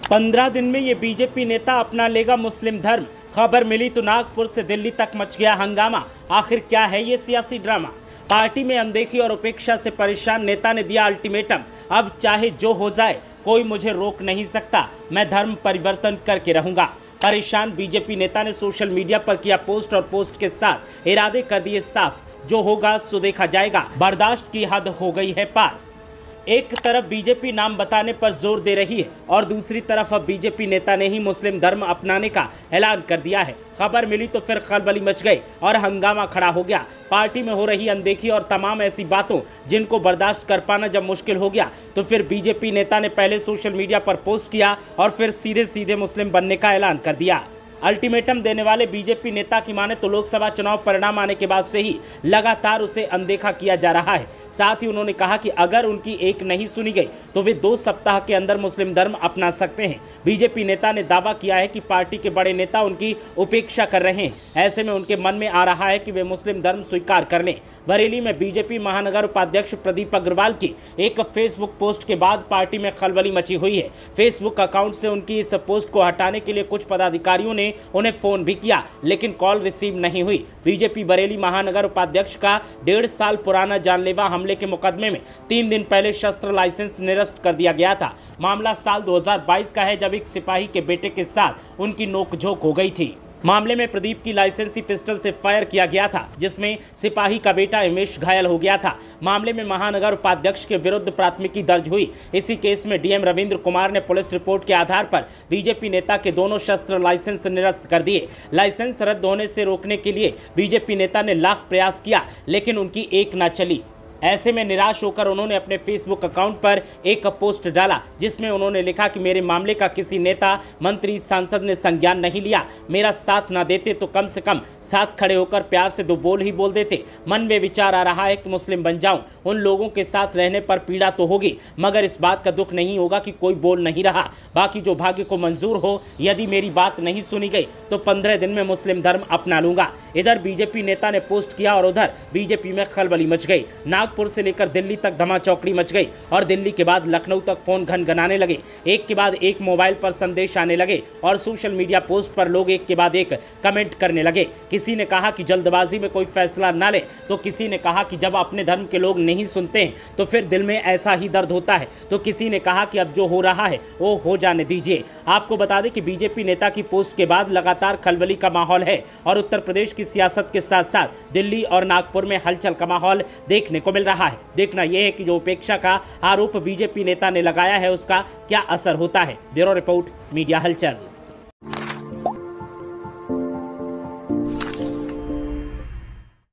15 दिन में ये बीजेपी नेता अपना लेगा मुस्लिम धर्म। खबर मिली तो नागपुर से दिल्ली तक मच गया हंगामा। आखिर क्या है ये सियासी ड्रामा? पार्टी में अनदेखी और उपेक्षा से परेशान नेता ने दिया अल्टीमेटम, अब चाहे जो हो जाए कोई मुझे रोक नहीं सकता, मैं धर्म परिवर्तन करके रहूंगा। परेशान बीजेपी नेता ने सोशल मीडिया पर किया पोस्ट और पोस्ट के साथ इरादे कर दिए साफ, जो होगा सो देखा जाएगा, बर्दाश्त की हद हो गई है पार। एक तरफ बीजेपी नाम बताने पर जोर दे रही है और दूसरी तरफ अब बीजेपी नेता ने ही मुस्लिम धर्म अपनाने का ऐलान कर दिया है। खबर मिली तो फिर खलबली मच गई और हंगामा खड़ा हो गया। पार्टी में हो रही अनदेखी और तमाम ऐसी बातों जिनको बर्दाश्त कर पाना जब मुश्किल हो गया तो फिर बीजेपी नेता ने पहले सोशल मीडिया पर पोस्ट किया और फिर सीधे सीधे मुस्लिम बनने का ऐलान कर दिया। अल्टीमेटम देने वाले बीजेपी नेता की माने तो लोकसभा चुनाव परिणाम आने के बाद से ही लगातार उसे अनदेखा किया जा रहा है। साथ ही उन्होंने कहा कि अगर उनकी एक नहीं सुनी गई तो वे 2 सप्ताह के अंदर मुस्लिम धर्म अपना सकते हैं। बीजेपी नेता ने दावा किया है कि पार्टी के बड़े नेता उनकी उपेक्षा कर रहे हैं, ऐसे में उनके मन में आ रहा है कि वे मुस्लिम धर्म स्वीकार कर लें। बरेली में बीजेपी महानगर उपाध्यक्ष प्रदीप अग्रवाल की एक फेसबुक पोस्ट के बाद पार्टी में खलबली मची हुई है। फेसबुक अकाउंट से उनकी इस पोस्ट को हटाने के लिए कुछ पदाधिकारियों ने उन्हें फोन भी किया, लेकिन कॉल रिसीव नहीं हुई। बीजेपी बरेली महानगर उपाध्यक्ष का 1.5 साल पुराना जानलेवा हमले के मुकदमे में 3 दिन पहले शस्त्र लाइसेंस निरस्त कर दिया गया था। मामला साल 2022 का है, जब एक सिपाही के बेटे के साथ उनकी नोकझोंक हो गई थी। मामले में प्रदीप की लाइसेंसी पिस्टल से फायर किया गया था, जिसमें सिपाही का बेटा हिमेश घायल हो गया था। मामले में महानगर उपाध्यक्ष के विरुद्ध प्राथमिकी दर्ज हुई। इसी केस में डीएम रविंद्र कुमार ने पुलिस रिपोर्ट के आधार पर बीजेपी नेता के दोनों शस्त्र लाइसेंस निरस्त कर दिए। लाइसेंस रद्द होने से रोकने के लिए बीजेपी नेता ने लाख प्रयास किया, लेकिन उनकी एक न चली। ऐसे में निराश होकर उन्होंने अपने फेसबुक अकाउंट पर एक पोस्ट डाला, जिसमें उन्होंने लिखा कि मेरे मामले का किसी नेता, मंत्री, सांसद ने संज्ञान नहीं लिया। मेरा साथ ना देते तो कम से कम साथ खड़े होकर प्यार से 2 बोल ही बोल देते। मन में विचार आ रहा है कि मुस्लिम बन जाऊं। उन लोगों के साथ रहने पर पीड़ा तो होगी, मगर इस बात का दुख नहीं होगा कि कोई बोल नहीं रहा। बाकी जो भाग्य को मंजूर हो, यदि मेरी बात नहीं सुनी गई तो 15 दिन में मुस्लिम धर्म अपना लूंगा। इधर बीजेपी नेता ने पोस्ट किया और उधर बीजेपी में खलबली मच गई। नागपुर से लेकर दिल्ली तक धमाचौकड़ी मच गई और दिल्ली के बाद लखनऊ तक फोन घनघनाने लगे। एक के बाद एक मोबाइल पर संदेश आने लगे और सोशल मीडिया पोस्ट पर लोग एक के बाद एक कमेंट करने लगे। किसी ने कहा कि जल्दबाजी में कोई फैसला ना ले, तो किसी ने कहा कि जब अपने धर्म के लोग नहीं सुनते हैं तो फिर दिल में ऐसा ही दर्द होता है, तो किसी ने कहा कि अब जो हो रहा है वो हो जाने दीजिए। आपको बता दें कि बीजेपी नेता की पोस्ट के बाद लगातार खलबली का माहौल है और उत्तर प्रदेश की सियासत के साथ साथ दिल्ली और नागपुर में हलचल का माहौल देखने को मिल रहा है। देखना यह है कि जो उपेक्षा का आरोप बीजेपी नेता ने लगाया है उसका क्या असर होता है। ब्यूरो रिपोर्ट, मीडिया हलचल।